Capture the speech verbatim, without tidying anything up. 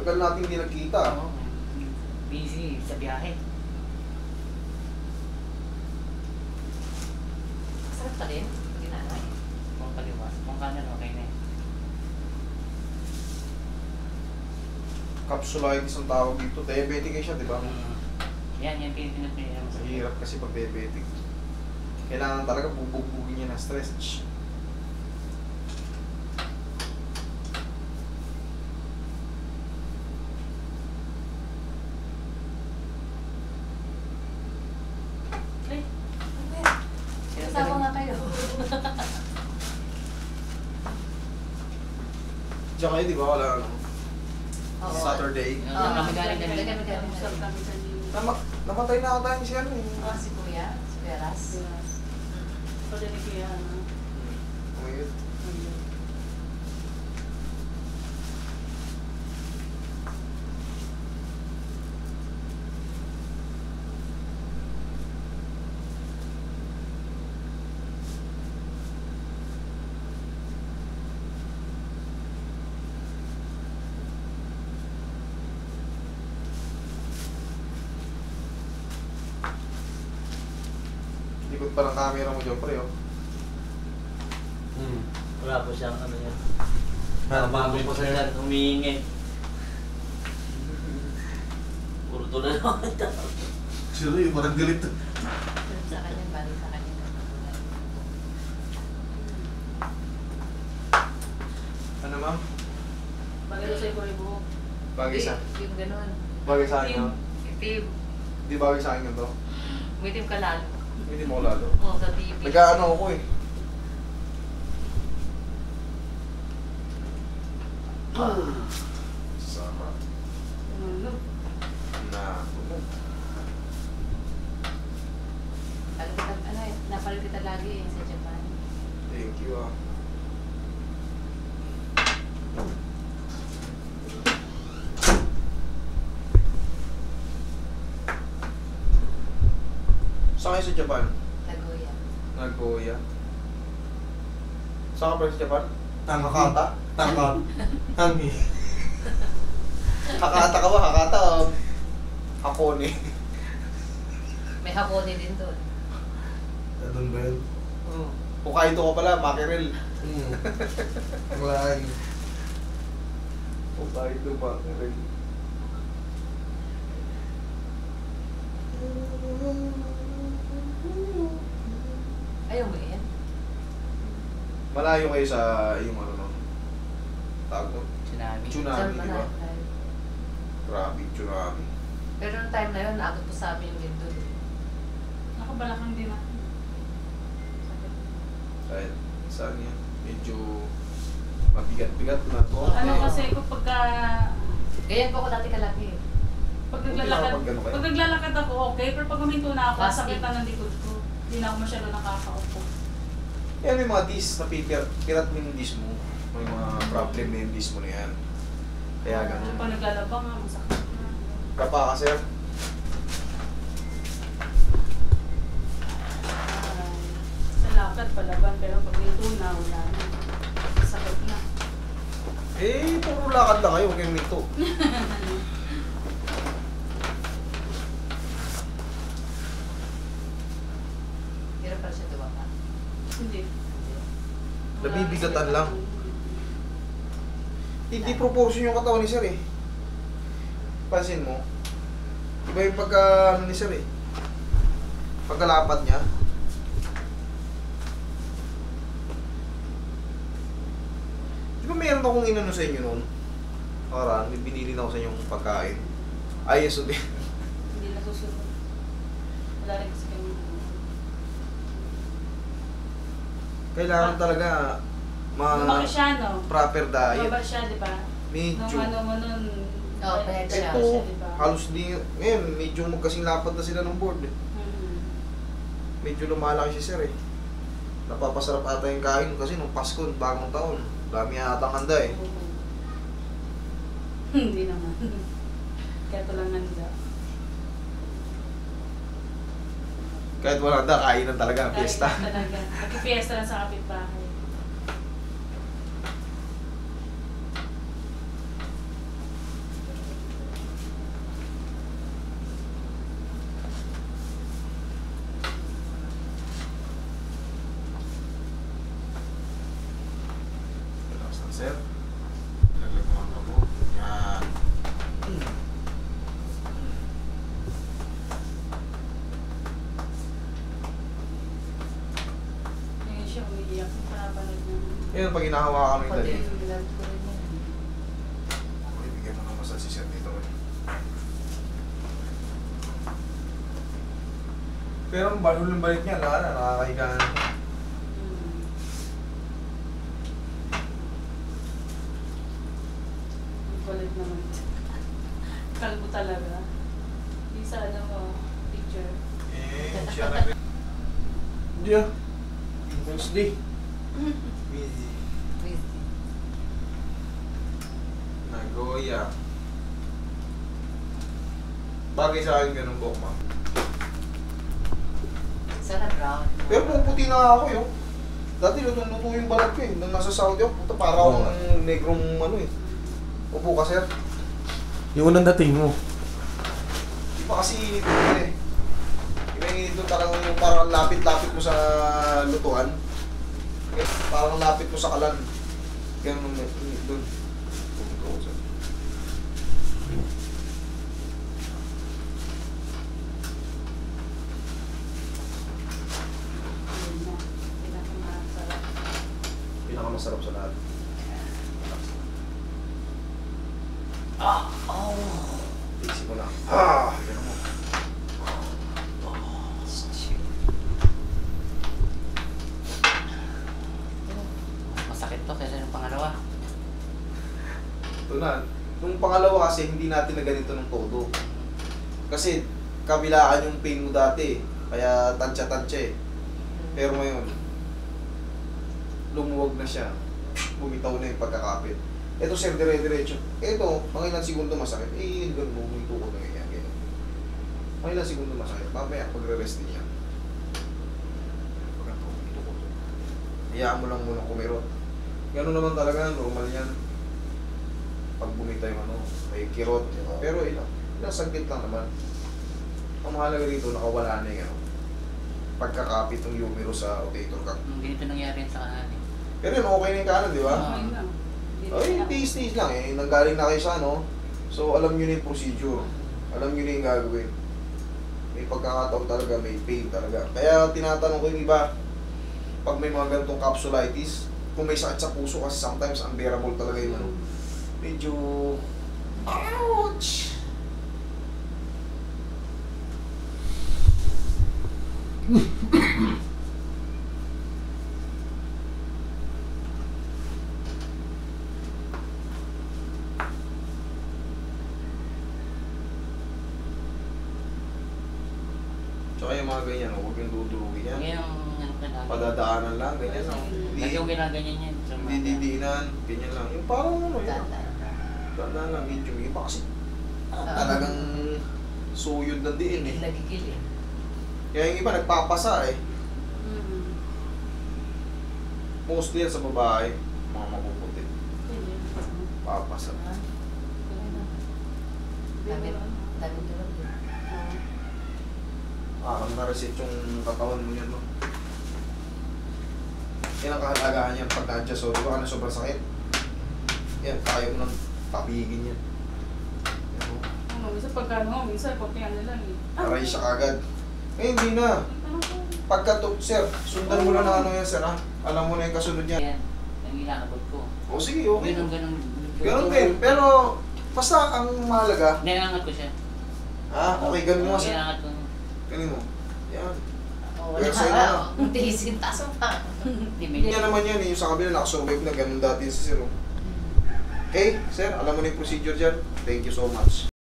Tagal natin hindi nagkita. Oo, busy sa biyahe. Masarap pa din. Ginanay. Kung kaliwa, kung kanan okay na eh. Capsulitis ang tawag dito. Diabetic eh siya, di ba? Mm. Yan, yan, pinipinat niya yan. Mahirap kasi pag diabetic. Kailangan talaga bubugbugin niya ng stress. Ay, kasama nga kayo. Diyan kayo, di ba? Wala ano. Oo. Saturday. Yung Oo. kami galing na Kami rin. galing. Usap kami kanina. Nama, namatay na ata yung si ano eh. Ah, si Kuya, si Kuya Ras. Yes. Pwede ni Kuya, ano? Umayot. Ayun. Likod pa ng camera mo dyan, pre, oh. Hmm. Wala po siyang ano yan. Bago Bago po po sa'yo. siya humihingi. Puro tulad naman ito. Sino yung parang galit to? Sa kanya, bali sa kanya. Ano, ma'am? Bagay sa ko yung buhok. Bagay sa... Yung ganun. Bagay sa akin, Itim. no? Itim. Di bagay sa akin yun to? Umitim ka lalo. Hindi mo lalo. Oo, sa T V. Nag-ano ako eh. Sarap. Ano? Na. Ano kita, ano eh, napalo kita lagi eh, sa Japan. Thank you, ah. Saan kayo sa Japan? Nagoya. Nagoya. Saan ka pa sa Japan? Tangki. Hakata? Tangkot. Tangki. Hakata ka ba? Hakata o Hapon eh. May haponi din doon. Doon ba yun? Hmm. Hokkaido ka pala, Mackerel. Hmm. Ang lahay. Hokkaido, Mackerel. Ayaw mo yan? Malayo kayo sa yung ano no? Tawag no? Tsunami. Tsunami, Saan di ba? malayo tayo? Grabe, tsunami. Pero noong time na yun, naabot po sa amin yung ginto. Nakabalakang din ako. Sakit. Kahit saan yan? Medyo mabigat-bigat na to. Ano kasi ko pagka... Ganyan po ako dati kalaki. Pag Buti naglalakad, nakapag gano'n kayo. pag naglalakad ako, okay. Pero pag huminto na ako, Plastic. sakit na ng likod ko. Hindi na ako masyado nakakaupo. Yan may mga dis, napipirat pirat mo yung dis mo. May mga problem na yung dis mo na yan. Kaya So, ganun. pag naglalabang nga, masakit na. Kapa ka sir. Ay, sa lakad, palaban. Pero pag hinto na, wala na. Sakit na. Eh, puro lakad lang kayo, huwag kayong minto. Pero pala siya duwa ka. Hindi. Nabibigatan lang. Hindi proportion yung katawan ni sir eh. Pansin mo. Iba yung pagka ano ni sir eh. Pagkalapat niya. Di ba meron akong inano sa inyo noon? Parang may binili na ako sa inyong pagkain. Ay, yes, okay. Hindi nasusunod. Wala rin kasi kami. Kailangan talaga ma Lumaki siya, no? proper diet. Lumaba siya, di ba? Nung Medyo. ano mo nun, Oo, pahit siya. Ito, di ba? halos di, ngayon, medyo magkasing lapad na sila ng board eh. Mhm. Medyo lumalaki si sir eh. Napapasarap ata yung kain kasi nung Pasko, bagong taon. Dami ata ang handa eh. Oo. Hindi naman. Kaya ito lang handa. Kahit wala handa, kainan talaga ng fiesta. Kahit talaga. Nagpipiesta lang sa kapitbahay. yung umiiyak. Panapanood niya. Yan, pag hinahawakan mo yung Ako dali. din, love ko rin yan. Okay, bigyan mo ng masal si Sir dito. Eh. Pero ang balon ng balik niya, wala na, nakakahiga na. Hmm. Ang kulit naman. Kalbo talaga. Yung sa ano mo, picture. Eh, siya na. Hindi ah. Wednesday. Busy. Please. Nagoya. Bagay sa akin ganun po, ma'am. Sana brown. Pero puputi na ako yun. Dati luto-luto yung balat ko eh. Nung nasa Saudi ako, puta para akong ang negrong ano eh. Upo ka, sir. Yung unang dating mo. Di ba kasi init doon eh. Yung doon talagang yung parang lapit-lapit mo sa lutuan. Parang lapit mo sa kalan. Ganun ang init doon. Pupunta ko, sir. Ayun na. Pinakamasarap. Pinakamasarap sa lahat. Ah! Oh! Isip mo lang. Ah! Ganun mo. Masakit to kaysa yung pangalawa. Ito na. Nung pangalawa kasi, hindi natin na ganito ng todo. Kasi, kabilaan yung pain mo dati. Kaya tansya-tansya eh. Pero ngayon, lumuwag na siya. Bumitaw na yung pagkakapit. Ito sir, dire-diretso. Ito, mga ilang segundo masakit. Eh, ganun mo, bumito ko na ganyan. ganyan. Mga ilang segundo masakit. Mamaya, pagre-rest din yan. Pagka bumito ko to. Hayaan mo lang muna kumirot. Ganun naman talaga, normal yan. Pag bumita yung ano, may kirot. Pero ilang, ilang saglit lang naman. Ang mahalaga dito, nakawala na yung ano, pagkakapit ng humerus sa rotator cuff. Yung ganito nangyari sa kanan eh. Pero yun, okay na yung kanan, di ba? Ah. Ayun lang. Ay, tiis-tiis lang eh. Nanggaling na kayo sa ano. So, alam nyo na yung procedure. Alam nyo na yung gagawin. May pagkakataon talaga, may pain talaga. Kaya tinatanong ko yung iba, pag may mga ganitong capsulitis, kung may sakit sa puso kasi sometimes unbearable talaga yung ano. Medyo... Ouch! Tsaka yung mga ganyan, huwag yung dudurugin yan. Ngayon, ano ka namin. Padadaanan lang, ganyan lang. Lagi yung ginaganyan yan. sa mga- Hindi didiinan, ganyan lang. Yung parang ano yun. Tata. Tandaan lang, medium. Iba kasi Ah. talagang suyod ng diin eh. Nagigil eh. Kaya yung iba nagpapasa eh. Hmm. Mostly yan sa babae, mga mapuputi. Ayun. Papasa. Ha? Dami, dami tulog din. Ah, kung na-reset yung katawan mo yan, no? Yan ang kahalagahan yan pag na-adjust. So, di ba ano sobrang sakit? Yan, kaya mo nang pabigin yan. Yan, no? Ano, minsan pagka ano, minsan pag ano lang eh. Ah, Aray siya kagad. Eh, hindi na. ano ko? Pagka to, sir, sundan mo lang ng ano yan, sir, ha? Alam mo na yung kasunod niya. Yan. Ang inaabot ko. O sige, okay. Ganun, ganun. Ganun din, pero basta ang mahalaga, Nilangat ko siya. ah, okay, ganun mo sir. Nilangat ko. Ganun mo. Yan. Oh, Pero wala sa'yo ka. na. Tiisin, taas mo pa. Hindi, may Yan naman yan, eh, yung sa kabila, nakasurvive na ganun dati sa sir. oh. Okay, sir, alam mo na yung procedure dyan. Thank you so much.